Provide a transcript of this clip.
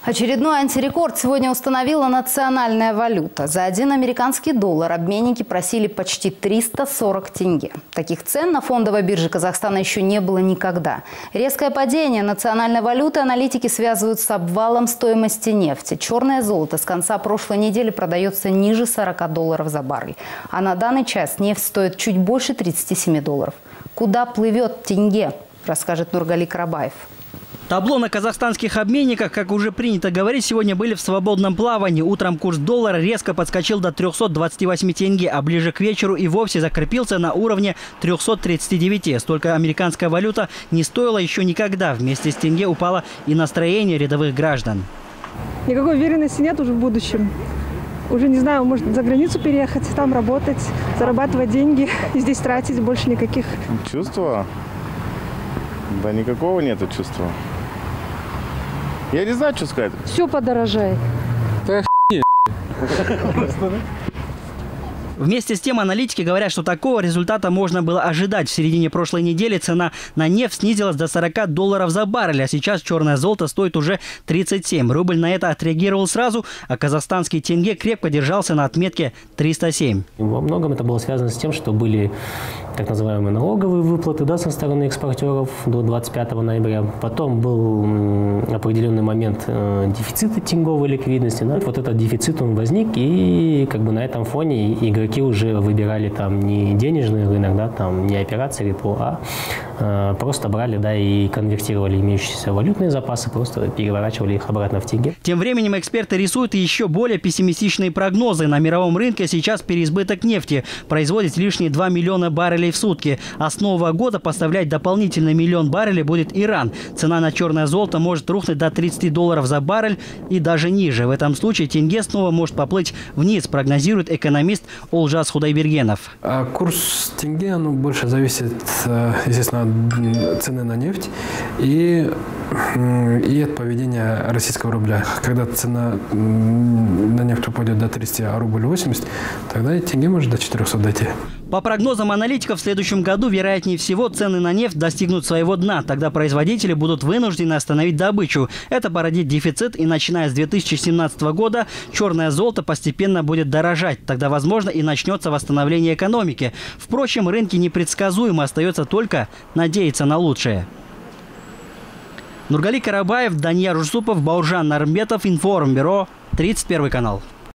Очередной антирекорд сегодня установила национальная валюта. За 1 американский доллар обменники просили почти 340 тенге. Таких цен на фондовой бирже Казахстана еще не было никогда. Резкое падение национальной валюты аналитики связывают с обвалом стоимости нефти. Черное золото с конца прошлой недели продается ниже 40 долларов за баррель. А на данный час нефть стоит чуть больше 37 долларов. Куда плывет тенге, расскажет Нургали Карабаев. Табло на казахстанских обменниках, как уже принято говорить, сегодня были в свободном плавании. Утром курс доллара резко подскочил до 328 тенге, а ближе к вечеру и вовсе закрепился на уровне 339. Столько американская валюта не стоила еще никогда. Вместе с тенге упало и настроение рядовых граждан. Никакой уверенности нет уже в будущем. Уже не знаю, может за границу переехать, там работать, зарабатывать деньги и здесь тратить, больше никаких. Чувства? Да никакого нету чувства. Я не знаю, что сказать. Все подорожает. Вместе с тем аналитики говорят, что такого результата можно было ожидать. В середине прошлой недели цена на нефть снизилась до 40 долларов за баррель, а сейчас черное золото стоит уже 37. Рубль на это отреагировал сразу, а казахстанский тенге крепко держался на отметке 307. Во многом это было связано с тем, что были так называемые налоговые выплаты, да, со стороны экспортеров до 25 ноября. Потом был определенный момент дефицита тенговой ликвидности. Да. Вот этот дефицит он возник, и как бы на этом фоне игроки уже выбирали там не денежный рынок, да, там не операции репо, а просто брали, да, и конвертировали имеющиеся валютные запасы, просто переворачивали их обратно в тенге. Тем временем эксперты рисуют еще более пессимистичные прогнозы. На мировом рынке сейчас переизбыток нефти. Производить лишние 2 миллиона баррелей в сутки. А с нового года поставлять дополнительный 1 миллион баррелей будет Иран. Цена на черное золото может рухнуть до 30 долларов за баррель и даже ниже. В этом случае тенге снова может поплыть вниз, прогнозирует экономист Олжас Худайбергенов. Курс тенге больше зависит, естественно, от цены на нефть и от поведения российского рубля. Когда цена на нефть упадет до 30, а рубль 80, тогда и тенге может до 400 дойти. По прогнозам аналитиков, в следующем году, вероятнее всего, цены на нефть достигнут своего дна. Тогда производители будут вынуждены остановить добычу. Это породит дефицит, и начиная с 2017 года черное золото постепенно будет дорожать. Тогда, возможно, и начнется восстановление экономики. Впрочем, рынки непредсказуемы, остается только надеяться на лучшее. Нургали Карабаев, Данияр Жусупов, Бауржан Нарымбетов, Информбюро, 31 канал.